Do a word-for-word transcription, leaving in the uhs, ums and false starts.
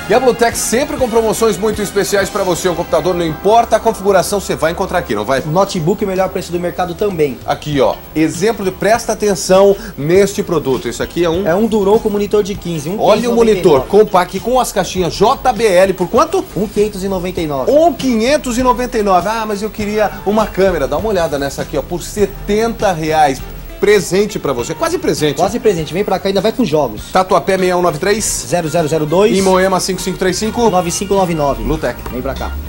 E a Bluetech sempre com promoções muito especiais para você. O computador, não importa a configuração, você vai encontrar aqui, não vai? Notebook, o melhor preço do mercado também. Aqui, ó, exemplo de presta atenção neste produto. Isso aqui é um... É um Duron com monitor de quinze. Um Olha o monitor, compact com as caixinhas J B L, por quanto? um mil quinhentos e noventa e nove. um mil quinhentos e noventa e nove. Ah, mas eu queria uma câmera. Dá uma olhada nessa aqui, ó, por setenta reais. Presente pra você, quase presente. Quase presente, vem pra cá, ainda vai com jogos. Tatuapé seis um nove três, zero zero zero dois e Moema cinco cinco três cinco, nove cinco nove nove. Bluetech. Vem pra cá.